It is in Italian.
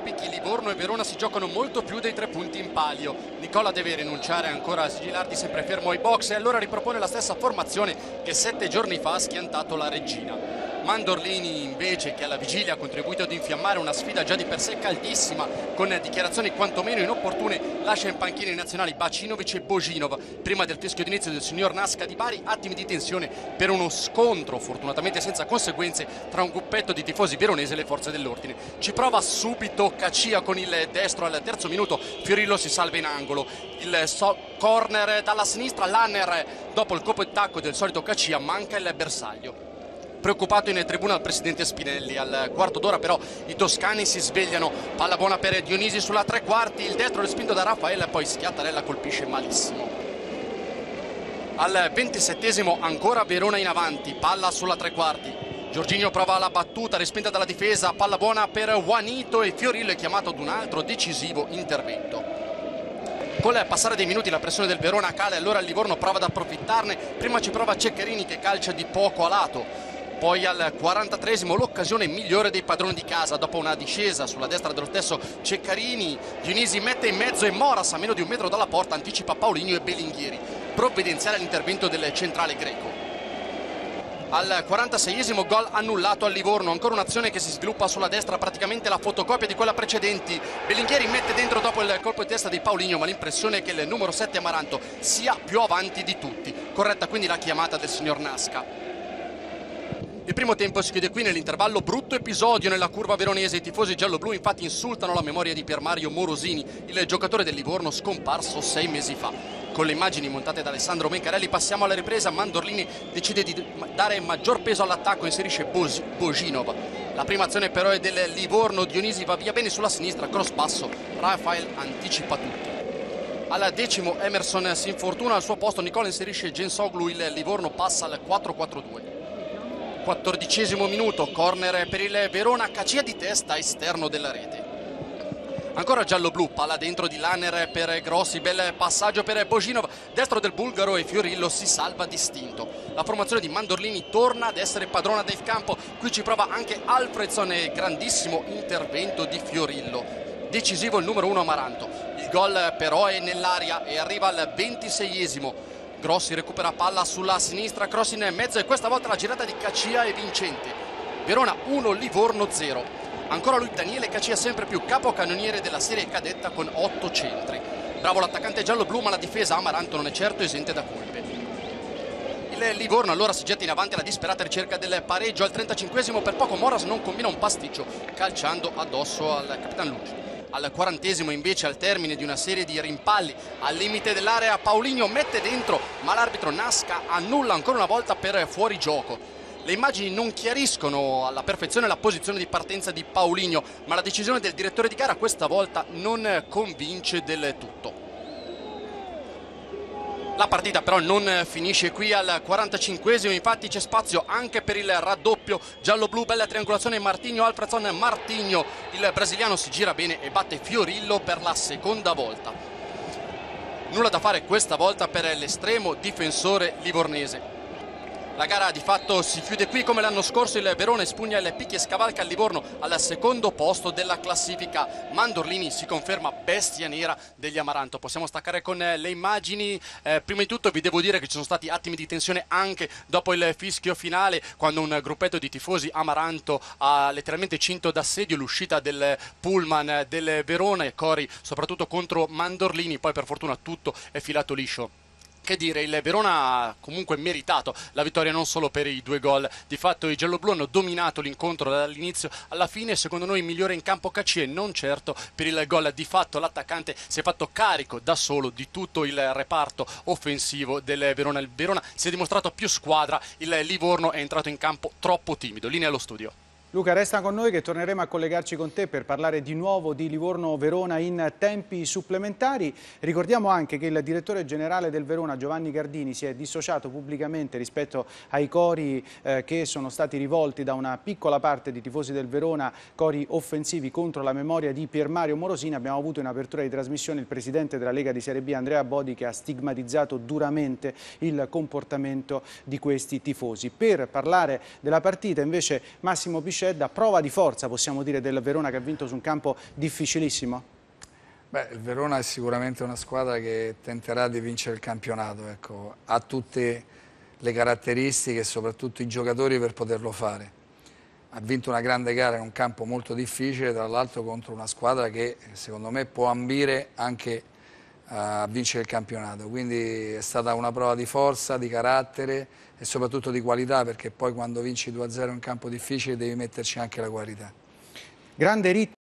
picchi, Livorno e Verona si giocano molto più dei 3 punti in palio. Nicola deve rinunciare ancora a Sigilardi, sempre fermo ai box, e allora ripropone la stessa formazione che 7 giorni fa ha schiantato la Regina. Mandorlini invece, che alla vigilia ha contribuito ad infiammare una sfida già di per sé caldissima con dichiarazioni quantomeno inopportune, lascia in panchina i nazionali Bacinovic e Bojinov. Prima del fischio d'inizio del signor Nasca di Bari, attimi di tensione per uno scontro fortunatamente senza conseguenze tra un gruppetto di tifosi veronesi e le forze dell'ordine. Ci prova subito Cacia con il destro al terzo minuto, Fiorillo si salva in angolo, il corner dalla sinistra, Lanner dopo il colpo di tacco del solito Cacia manca il bersaglio. Preoccupato in tribuna il presidente Spinelli. Al quarto d'ora però i toscani si svegliano, palla buona per Dionisi sulla tre quarti, il destro respinto da Raffaele, poi Schiattarella colpisce malissimo. Al 27esimo ancora Verona in avanti, palla sulla tre quarti, Giorginio prova la battuta respinta dalla difesa, palla buona per Juanito e Fiorillo è chiamato ad un altro decisivo intervento. Col passare dei minuti la pressione del Verona cala e allora il Livorno prova ad approfittarne. Prima ci prova Ceccherini che calcia di poco a lato. Poi al 43esimo l'occasione migliore dei padroni di casa, dopo una discesa sulla destra dello stesso Ceccarini, Dionisi mette in mezzo e Moras a meno di un metro dalla porta anticipa Paulinho e Belinghieri. Provvidenziale l'intervento del centrale greco. Al 46esimo gol annullato al Livorno, ancora un'azione che si sviluppa sulla destra, praticamente la fotocopia di quella precedente. Belinghieri mette dentro dopo il colpo di testa di Paulinho, ma l'impressione è che il numero 7 Amaranto sia più avanti di tutti. Corretta quindi la chiamata del signor Nasca. Il primo tempo si chiude qui nell'intervallo, brutto episodio nella curva veronese. I tifosi giallo-blu infatti insultano la memoria di Piermario Morosini, il giocatore del Livorno scomparso 6 mesi fa. Con le immagini montate da Alessandro Mencarelli passiamo alla ripresa. Mandorlini decide di dare maggior peso all'attacco, inserisce Bojinov. La prima azione però è del Livorno, Dionisi va via bene sulla sinistra, cross basso, Rafael anticipa tutti. Al decimo Emerson si infortuna, al suo posto Nicola inserisce Gensoglu, il Livorno passa al 4-4-2. 14esimo minuto, corner per il Verona, Cacia di testa esterno della rete. Ancora giallo-blu, palla dentro di Lanner per Grossi, bel passaggio per Bojinov, destro del bulgaro e Fiorillo si salva distinto. La formazione di Mandorlini torna ad essere padrona del campo, qui ci prova anche Alfredson e grandissimo intervento di Fiorillo. Decisivo il numero 1 Amaranto, il gol però è nell'aria e arriva al 26esimo. Grossi recupera palla sulla sinistra, cross in mezzo e questa volta la girata di Cacia è vincente. Verona 1, Livorno 0. Ancora lui Daniele Cacia, sempre più capocannoniere della serie cadetta con 8 centri. Bravo l'attaccante giallo-blu, ma la difesa Amaranto non è certo esente da colpe. Il Livorno allora si getta in avanti alla disperata ricerca del pareggio. Al 35esimo per poco Moras non combina un pasticcio calciando addosso al Capitan Lucci. Al 40esimo invece, al termine di una serie di rimpalli al limite dell'area, Paulinho mette dentro, ma l'arbitro Nasca annulla ancora una volta per fuorigioco. Le immagini non chiariscono alla perfezione la posizione di partenza di Paulinho, ma la decisione del direttore di gara questa volta non convince del tutto. La partita però non finisce qui al 45esimo, infatti c'è spazio anche per il raddoppio giallo-blu, bella triangolazione Martinho, Alfredson, Martinho, il brasiliano si gira bene e batte Fiorillo per la seconda volta. Nulla da fare questa volta per l'estremo difensore livornese. La gara di fatto si chiude qui, come l'anno scorso il Verona espugna il picchi e scavalca il Livorno al secondo posto della classifica. Mandorlini si conferma bestia nera degli Amaranto. Possiamo staccare con le immagini. Prima di tutto vi devo dire che ci sono stati attimi di tensione anche dopo il fischio finale, quando un gruppetto di tifosi Amaranto ha letteralmente cinto d'assedio l'uscita del pullman del Verona e cori soprattutto contro Mandorlini. Poi per fortuna tutto è filato liscio. Che dire, il Verona ha comunque meritato la vittoria non solo per i 2 gol. Di fatto i gialloblu hanno dominato l'incontro dall'inizio alla fine. Secondo noi migliore in campo Cacia e non certo per il gol. Di fatto l'attaccante si è fatto carico da solo di tutto il reparto offensivo del Verona. Il Verona si è dimostrato più squadra, il Livorno è entrato in campo troppo timido. Linea allo studio. Luca, resta con noi che torneremo a collegarci con te per parlare di nuovo di Livorno-Verona in tempi supplementari. Ricordiamo anche che il direttore generale del Verona, Giovanni Gardini, si è dissociato pubblicamente rispetto ai cori che sono stati rivolti da una piccola parte di tifosi del Verona, cori offensivi contro la memoria di Piermario Morosini. Abbiamo avuto in apertura di trasmissione il presidente della Lega di Serie B, Andrea Bodi, che ha stigmatizzato duramente il comportamento di questi tifosi. Per parlare della partita invece Massimo Piscitelli Cereda, prova di forza possiamo dire del Verona che ha vinto su un campo difficilissimo? Beh, il Verona è sicuramente una squadra che tenterà di vincere il campionato, ecco. Ha tutte le caratteristiche e soprattutto i giocatori per poterlo fare. Ha vinto una grande gara in un campo molto difficile, tra l'altro contro una squadra che secondo me può ambire anche a vincere il campionato, quindi è stata una prova di forza, di carattere e soprattutto di qualità, perché poi quando vinci 2-0 in un campo difficile devi metterci anche la qualità. Grande ritmo.